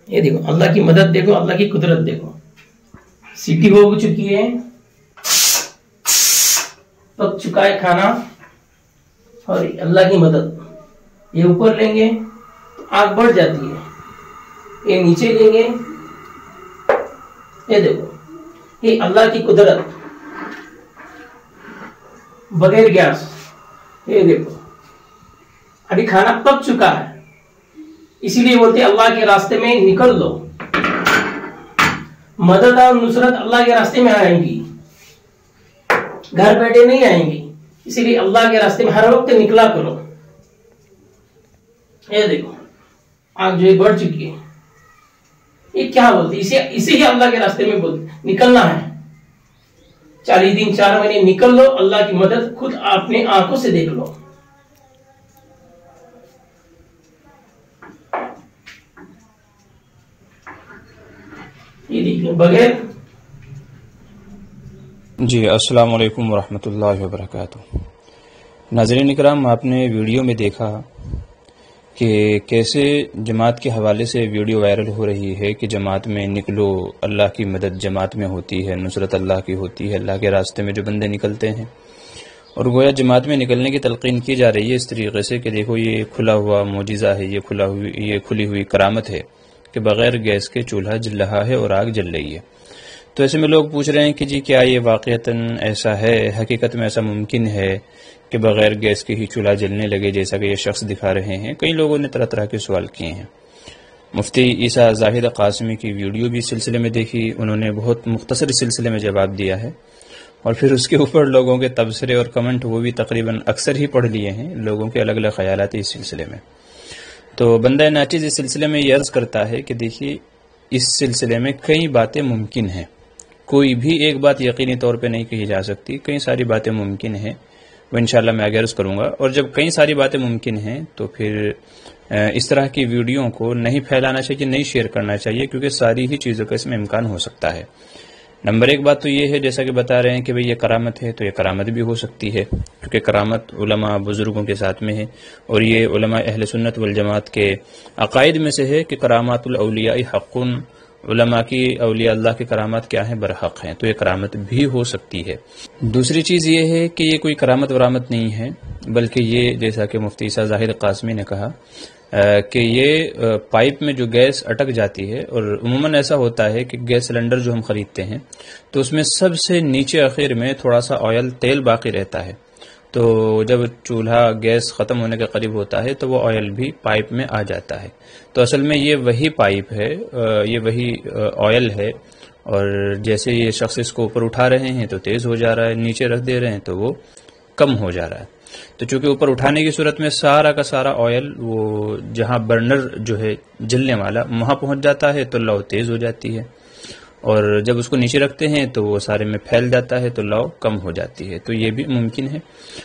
یہ دیکھو اللہ کی مدد دیکھو، اللہ کی قدرت دیکھو. سیٹی ہو چکی ہے، پک چکا ہے کھانا، اور اللہ کی مدد. یہ اوپر لیں گے تو آگ بڑھ جاتی ہے، یہ نیچے لیں گے. یہ دیکھو یہ اللہ کی قدرت بغیر گیس. یہ دیکھو ابھی کھانا پک چکا ہے، اسی لیے بولتے اللہ کے راستے میں نکل لو. مدد اور نصرت اللہ کے راستے میں آئیں گی، گھر بیٹھے نہیں آئیں گی. اسی لیے اللہ کے راستے میں ہر وقت نکلا کرو. یہ دیکھو آگ جو بڑھ چکی ہے. یہ کیا بولتے، اسے ہی اللہ کے راستے میں بولتے نکلنا ہے. 40 دن 4 مہینے نکل لو، اللہ کی مدد خود اپنے آنکھوں سے دیکھ لو. یہ دیکھیں بغیر. جی السلام علیکم ورحمۃ اللہ وبرکاتہ. ناظرین اکرام، آپ نے ویڈیو میں دیکھا کہ کیسے جماعت کے حوالے سے ویڈیو وائرل ہو رہی ہے کہ جماعت میں نکلو، اللہ کی مدد جماعت میں ہوتی ہے، نصرت اللہ کی ہوتی ہے. اللہ کے راستے میں جو بندے نکلتے ہیں، اور گویا جماعت میں نکلنے کی تلقین کی جا رہی ہے اس طریقے سے کہ دیکھو یہ کھلا ہوا معجزہ ہے، یہ کھلی ہوئی کرامت ہے کہ بغیر گیس کے چولہا جل رہا ہے اور آگ جل رہی ہے. تو ایسے میں لوگ پوچھ رہے ہیں کہ جی کیا یہ واقعتاً ایسا ہے، حقیقت میں ایسا ممکن ہے کہ بغیر گیس کے ہی چولہا جلنے لگے جیسا کہ یہ شخص دکھا رہے ہیں؟ کئی لوگوں نے طرح طرح کے سوال کیے ہیں. مفتی عیسیٰ زاہد قاسمی کی ویڈیو بھی سلسلے میں دیکھی، انہوں نے بہت مختصر سلسلے میں جواب دیا ہے، اور پھر اس کے اوپر لوگوں کے تبصرے اور کمنٹ وہ بھی تقریباً اکثر ہی پڑھ لیے ہیں. لوگوں کے الگ الگ خیالات اس سلسلے میں. تو بندہ ناچیز اس سلسلے میں یہ عرض کرتا ہے کہ دیکھیے اس سلسلے میں کئی باتیں ممکن ہیں، کوئی بھی ایک بات یقینی طور پہ نہیں کہی جا سکتی، کئی ساری باتیں ممکن ہیں. وہ انشاءاللہ میں آگے عرض کروں گا. اور جب کئی ساری باتیں ممکن ہیں تو پھر اس طرح کی ویڈیو کو نہیں پھیلانا چاہیے، نہیں شیئر کرنا چاہیے، کیونکہ ساری ہی چیزوں کا اس میں امکان ہو سکتا ہے. نمبر 1 بات تو یہ ہے، جیسا کہ بتا رہے ہیں کہ یہ کرامت ہے، تو یہ کرامت بھی ہو سکتی ہے، کیونکہ کرامت علماء بزرگوں کے ساتھ میں ہے، اور یہ علماء اہل سنت والجماعت کے عقائد میں سے ہے کہ کرامات الاولیاء حق. علماء کی اولیاء اللہ کی کرامات کیا ہیں؟ برحق ہیں. تو یہ کرامت بھی ہو سکتی ہے. دوسری چیز یہ ہے کہ یہ کوئی کرامت ورامت نہیں ہے، بلکہ یہ جیسا کہ مفتی عیسیٰ زاہد قاسمی نے کہا کہ یہ پائپ میں جو گیس اٹک جاتی ہے، اور عموماً ایسا ہوتا ہے کہ گیس سلنڈر جو ہم خریدتے ہیں تو اس میں سب سے نیچے آخر میں تھوڑا سا آئل تیل باقی رہتا ہے. تو جب چولہا گیس ختم ہونے کے قریب ہوتا ہے تو وہ آئل بھی پائپ میں آ جاتا ہے. تو اصل میں یہ وہی پائپ ہے، یہ وہی آئل ہے، اور جیسے یہ شخص اس کو اوپر اٹھا رہے ہیں تو تیز ہو جا رہا ہے، نیچے رکھ دے رہے ہیں تو وہ کم ہو جا رہا ہے. تو چونکہ اوپر اٹھانے کی صورت میں سارا کا سارا آئل وہ جہاں برنر جو ہے جلنے والا وہاں پہنچ جاتا ہے تو لو تیز ہو جاتی ہے، اور جب اس کو نیچے رکھتے ہیں تو وہ سارے میں پھیل جاتا ہے تو لو کم ہو جاتی ہے. تو یہ بھی ممکن ہے.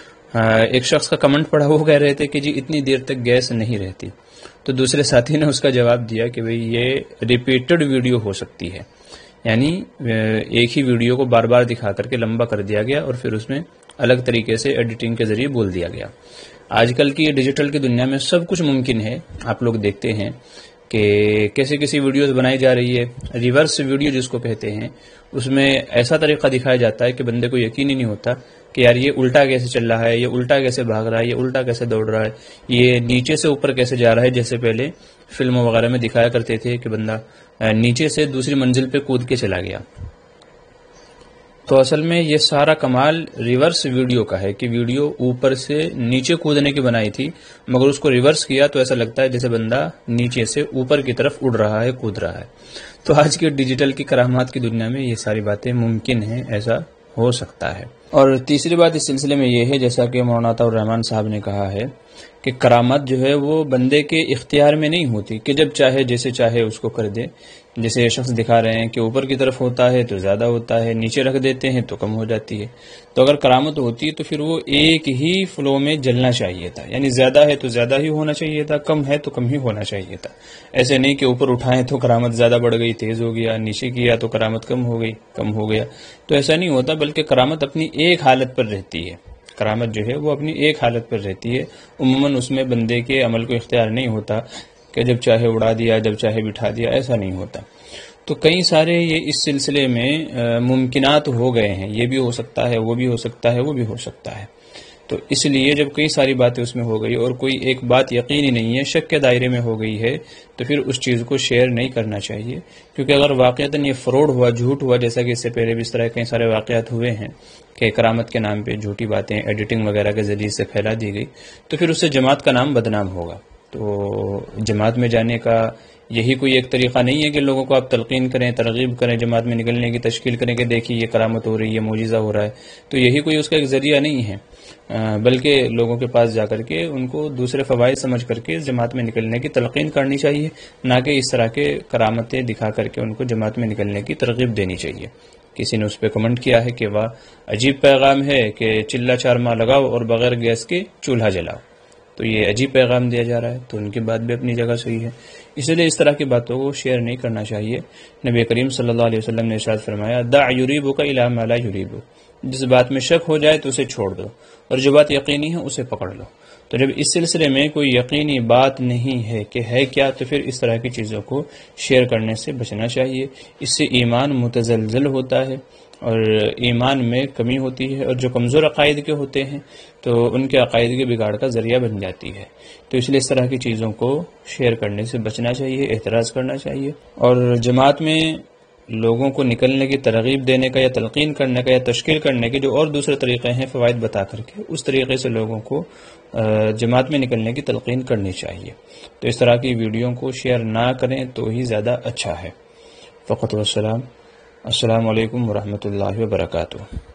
ایک شخص کا کمنٹ پڑھا، وہ کہہ رہے تھے کہ جی اتنی دیر تک گیس نہیں رہتی. تو دوسرے ساتھی نے اس کا جواب دیا کہ بھئی یہ ریپیٹڈ ویڈیو ہو سکتی ہے، یعنی ایک ہی ویڈیو کو بار بار دکھا کر کے لمبا کر دیا گیا اور پھر اس میں الگ طریقے سے ایڈیٹنگ کے ذریعے بول دیا گیا. آج کل کی ڈیجیٹل کی دنیا میں سب کچھ ممکن ہے. آپ لوگ دیکھتے ہیں کہ کیسی ویڈیوز بنائی جا رہی ہے، ریورس ویڈیو جس کو کہتے ہیں، اس میں ایسا طریقہ دکھایا جاتا ہے کہ بندے کو یقین ہی نہیں ہوتا کہ یار یہ الٹا کیسے چل رہا ہے، یہ الٹا کیسے بھاگ رہا ہے، یہ الٹا کیسے دوڑ رہا ہے، یہ نیچے سے اوپر کیسے جا رہا ہے. جیسے پہلے فلموں وغیرہ میں دکھایا کرتے تھے کہ بندہ نیچے سے دوسری منزل پہ کود کے چلا گیا. تو اصل میں یہ سارا کمال ریورس ویڈیو کا ہے کہ ویڈیو اوپر سے نیچے کودنے کی بنائی تھی، مگر اس کو ریورس کیا تو ایسا لگتا ہے جیسے بندہ نیچے سے اوپر کی طرف اڑ رہا ہے، کود رہا ہے. تو آج کے ڈیجیٹل کی کرامات کی دنیا میں یہ ساری باتیں ممکن ہیں، ایسا ہو سکتا ہے. اور تیسری بات اس سلسلے میں یہ ہے، جیسا کہ مولانا عطاء الرحمن صاحب نے کہا ہے کہ کرامت جو ہے وہ بندے کے اختیار میں نہیں ہوتی کہ جب چاہے جیسے چاہے اس کو کر دے. جیسے یہ شخص دکھا رہے ہیں کہ اوپر کی طرف ہوتا ہے تو زیادہ ہوتا ہے، نیچے رکھ دیتے ہیں تو کم ہو جاتی ہے. تو اگر کرامت ہوتی تو پھر وہ ایک ہی فلو میں جلنا چاہیے تھا، یعنی زیادہ ہے تو زیادہ ہی ہونا چاہیے تھا، کم ہے تو کم ہی ہونا چاہیے تھا. ایسے نہیں کہ اوپر اٹھائیں تو کرامت زیادہ بڑھ گئی، تیز ہو گیا، نیچے کیا تو کرامت کم ہو گئی، کم ہو گیا. تو ایسا نہیں ہوتا، بلکہ کرامت اپنی ایک حالت پر رہتی ہے. کرامت جو ہے وہ اپنی ایک حالت پر رہتی ہے. عموماً اس میں بندے کے عمل کو اختیار نہیں ہوتا کہ جب چاہے اڑا دیا، جب چاہے بٹھا دیا، ایسا نہیں ہوتا۔ تو کئی سارے یہ اس سلسلے میں ممکنات ہو گئے ہیں، یہ بھی ہو سکتا ہے، وہ بھی ہو سکتا ہے، وہ بھی ہو سکتا ہے۔ تو اس لیے جب کئی ساری باتیں اس میں ہو گئی اور کوئی ایک بات یقینی نہیں ہے، شک کے دائرے میں ہو گئی ہے، تو پھر اس چیز کو شیئر نہیں کرنا چاہیے، کیونکہ اگر واقعتاً یہ فراڈ ہوا، جھوٹ ہوا، جیسا کہ اس سے پہلے بھی اس طرح کئی سارے واقعات ہوئے ہیں کہ کرامت کے نام پہ جھوٹی باتیں ایڈیٹنگ وغیرہ کے ذریعے سے پھیلا دی گئی، تو پھر اس سے جماعت کا نام بدنام ہوگا۔ تو جماعت میں جانے کا یہی کوئی ایک طریقہ نہیں ہے کہ لوگوں کو آپ تلقین کریں، ترغیب کریں، جماعت میں نکلنے کی تشکیل کریں کہ دیکھیے یہ کرامت ہو رہی ہے، معجزہ ہو رہا ہے، تو یہی کوئی اس کا ایک ذریعہ نہیں ہے، بلکہ لوگوں کے پاس جا کر کے ان کو دوسرے فوائد سمجھ کر کے جماعت میں نکلنے کی تلقین کرنی چاہیے، نہ کہ اس طرح کے کرامتیں دکھا کر کے ان کو جماعت میں نکلنے کی ترغیب دینی چاہیے۔ کسی نے اس پہ کمنٹ کیا ہے کہ واہ عجیب پیغام ہے کہ چلہ چارما لگاؤ اور بغیر گیس کے چولہا جلاؤ، تو یہ عجیب پیغام دیا جا رہا ہے، تو ان کی بات بھی اپنی جگہ صحیح ہے، اس لیے اس طرح کی باتوں کو شیئر نہیں کرنا چاہیے۔ نبی کریم صلی اللہ علیہ وسلم نے ارشاد فرمایا دع یریبک الی ما لا یریبک، جس بات میں شک ہو جائے تو اسے چھوڑ دو، اور جو بات یقینی ہے اسے پکڑ لو۔ تو جب اس سلسلے میں کوئی یقینی بات نہیں ہے کہ ہے کیا، تو پھر اس طرح کی چیزوں کو شیئر کرنے سے بچنا چاہیے، اس سے ایمان متزلزل ہوتا ہے اور ایمان میں کمی ہوتی ہے، اور جو کمزور عقائد کے ہوتے ہیں تو ان کے عقائد کے بگاڑ کا ذریعہ بن جاتی ہے۔ تو اس لیے اس طرح کی چیزوں کو شیئر کرنے سے بچنا چاہیے، احتراز کرنا چاہیے، اور جماعت میں لوگوں کو نکلنے کی ترغیب دینے کا یا تلقین کرنے کا یا تشکیل کرنے کے جو اور دوسرے طریقے ہیں فوائد بتا کر کے، اس طریقے سے لوگوں کو جماعت میں نکلنے کی تلقین کرنی چاہیے۔ تو اس طرح کی ویڈیو کو شیئر نہ کریں تو ہی زیادہ اچھا ہے۔ فقط والسلام، السلام علیکم ورحمۃ اللہ وبرکاتہ۔